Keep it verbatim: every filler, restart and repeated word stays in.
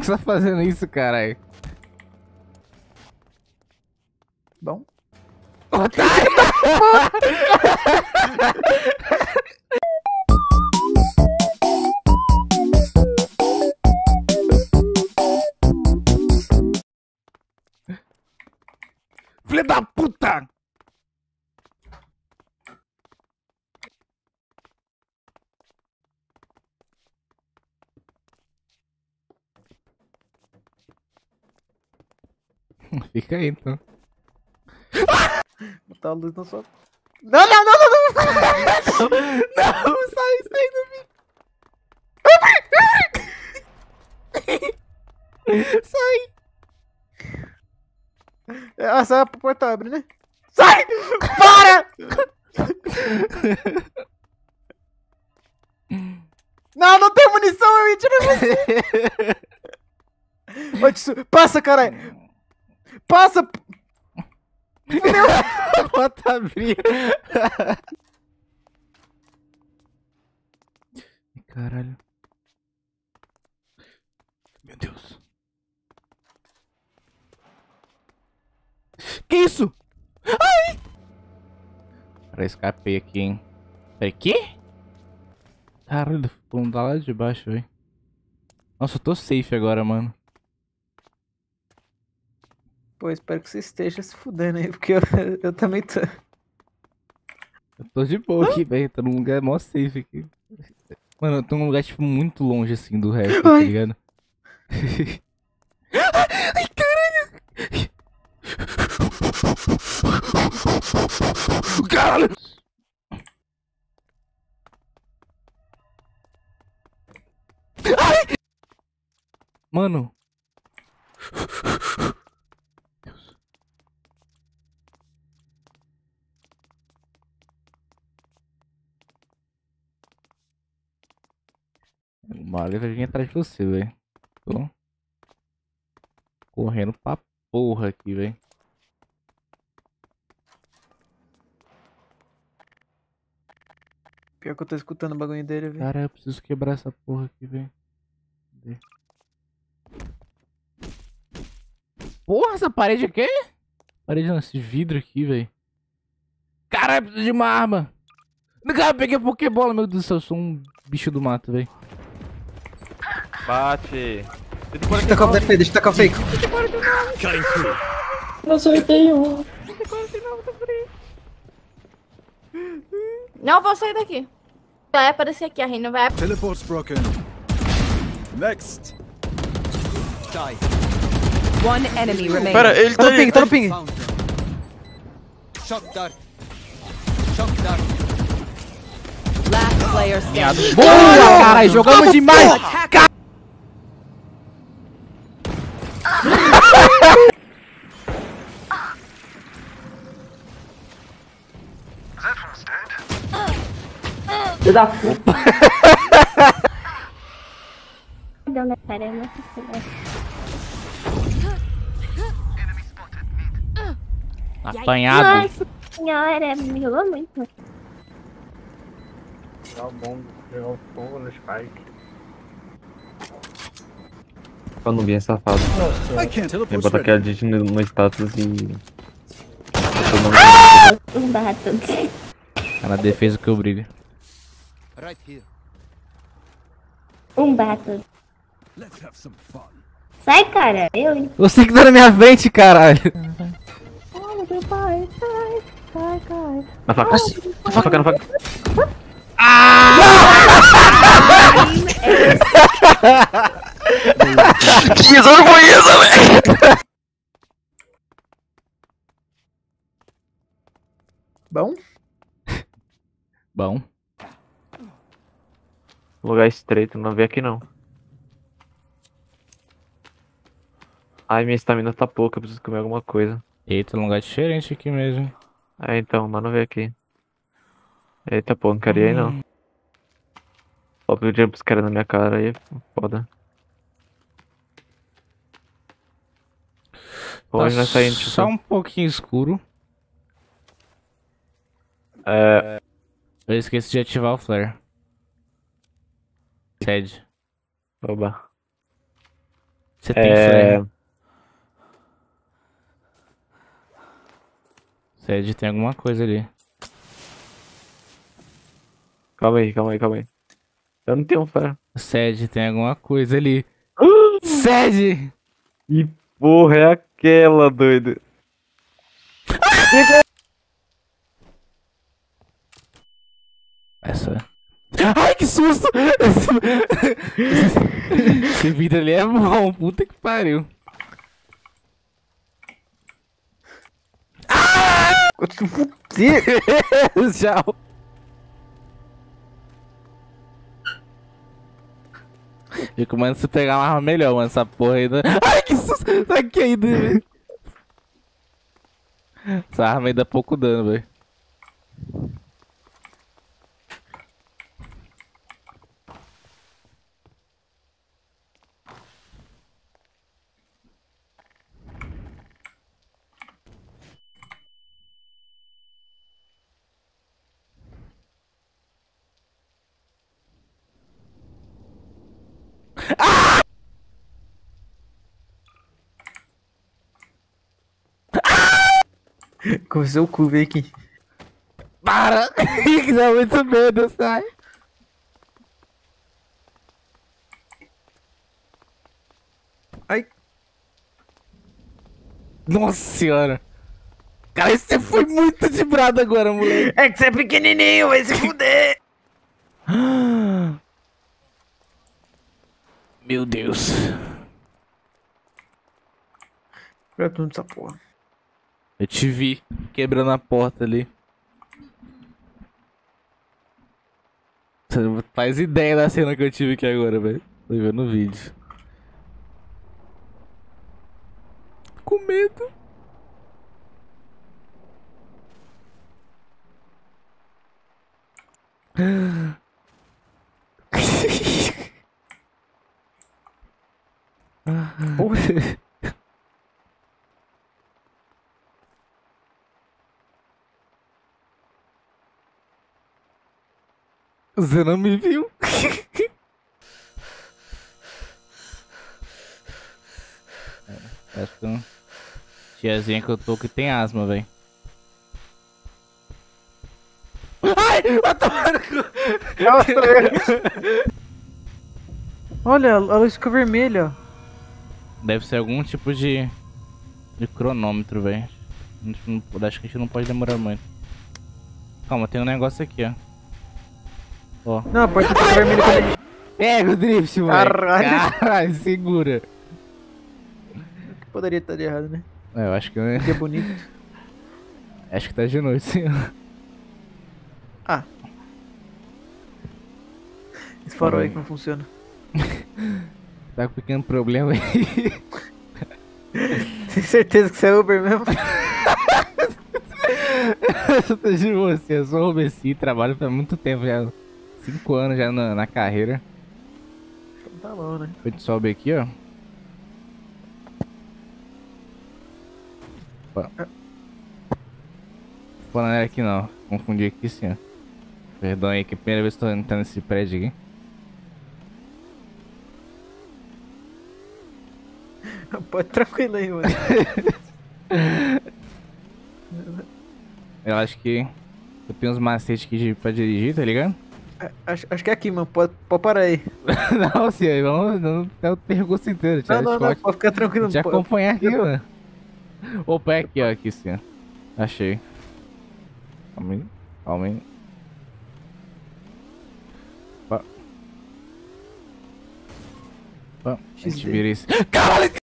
que você tá fazendo isso, caralho? Bom. Otário! Filho da puta! Fica aí, então. Botar a luz na sua... Não, não, não, não, não! Não, sai, sai do vídeo. Sai. Ah, sai a porta abre, né? Sai! Para! Não, não tem munição, eu ia tirar você! Ô, Tissu, passa, caralho! Passa! Fudeu! Bota abrir. Caralho. Meu Deus. Que isso? Ai! Cara, escapei aqui, hein. Peraí, que? Caralho, vamos dar lá de baixo, velho. Nossa, eu tô safe agora, mano. Pô, espero que você esteja se fudendo aí, porque eu, eu também tô. Eu tô de boa aqui, velho. Tô num lugar mó safe aqui. Mano, eu tô num lugar, tipo, muito longe, assim, do resto, tá Ai. ligado? Ai, caralho! Caralho! Ai! Mano. Deus. Uma hora vai vir atrás de você, velho. Tô correndo pra porra aqui, velho. Pior que eu tô escutando o bagulho dele, velho. Cara, eu preciso quebrar essa porra aqui, velho. Porra, essa parede aqui? Parede não, esse vidro aqui, velho. Caralho, eu preciso de uma arma. Cara, eu peguei a Pokébola, meu Deus do céu. Eu sou um bicho do mato, velho. Bate. Deixa eu tacar o fake, deixa eu tacar o fake. Eu acertei um. Não vou sair daqui. Vai aparecer aqui, a Reina vai... Teleport's broken. Next. Die. One enemy remaining. Pera, ele Tá tá no ping, tá no ping. Found them. Shock dart. Shock dart. Last player standing. Boa, caralho, jogamos demais. Ca- Filho da puta. Não, né, cara, eu não sei. Apanhado. Nossa senhora, me rolou muito. Dá o bom, pegar o fogo no Spike. Pra não vir safado. I can't. Vem Teleport's botar ready. aquela digit no, no status e. Um barra todos. Tá na defesa que eu brilho. Right here. Um barra todos. Let's have some fun. Sai, cara. Eu, hein? Você que tá na minha frente, caralho. Ai, meu pai. Sai, sai, sai. Na faca. Na faca, na faca. Que risada foi essa, velho? Bom? Bom. Lugar estreito, não vê aqui não. Ai, minha estamina tá pouca, eu preciso comer alguma coisa. Eita, um lugar diferente aqui mesmo. É, então, mas não vê aqui. Eita, pô, não queria ir não. Só porque eu tinha pros caras na minha cara aí é foda. Pô, Tá nós saindo, tipo... só um pouquinho escuro. É... Eu esqueci de ativar o flare. Sede. Oba. Você tem É. flare. Sede, tem alguma coisa ali. Calma aí, calma aí, calma aí. Eu não tenho fé. Sede, tem alguma coisa ali. Sede! Que porra é aquela, doido? Essa. Ai, que susto! Esse, esse vidro ali é bom, puta que pariu. Quanto fuder! Tchau. Fico, mano, se pegar uma arma melhor, mano, essa porra ainda. Ai, que susto! Tá aqui ainda, velho. Essa arma aí dá pouco dano, velho. Começou o cu, vem aqui. Para! Que dá muito medo, sai! Ai. Nossa senhora! Cara, você foi muito de brado agora, moleque! É que você é pequenininho, vai se fuder! Meu Deus! Pra tudo essa porra. Eu te vi quebrando a porta ali. Você não faz ideia da cena que eu tive aqui agora, velho. Tô vendo o vídeo. Com medo. Porra. Você não me viu? Acho que uma tiazinha que eu tô que tem asma, velho. Ai! Vai tomar no cu! Olha, a luz ficou vermelha. Deve ser algum tipo de, de cronômetro, velho. Acho que a gente não pode demorar muito. Calma, tem um negócio aqui, ó. Ó. Não, a porta ficou vermelha quando a gente... Pega o drift, mano. Caralho. Caralho, segura. Poderia estar de errado, né? É, eu acho que... Que é bonito. Acho que tá de noite, sim. Ah. Esse farol aí que não funciona. Tá com um pequeno problema aí. Tem certeza que você é Uber mesmo? Eu tô de você, eu sou Robeci, trabalho há muito tempo já. Cinco anos já na, na carreira. Tá bom, né? A gente sobe aqui, ó. Ó. Pô, não era aqui não. Confundi aqui sim, ó. Perdão aí, que é a primeira vez que tô entrando nesse prédio aqui. Pode tranquilo aí, mano. Eu acho que eu tenho uns macetes aqui de, pra dirigir, tá ligado? Acho, acho que é aqui, mano. Pode, pode parar aí. Não, senhor, vamos não é o percurso inteiro. Não, não, não. Pode ficar tranquilo. Te pode- acompanhar aqui, mano. Opa, é aqui, ó, aqui sim, ó. Achei. Calma aí, calma aí. Opa. Opa, a gente X D. vira isso. Caralho!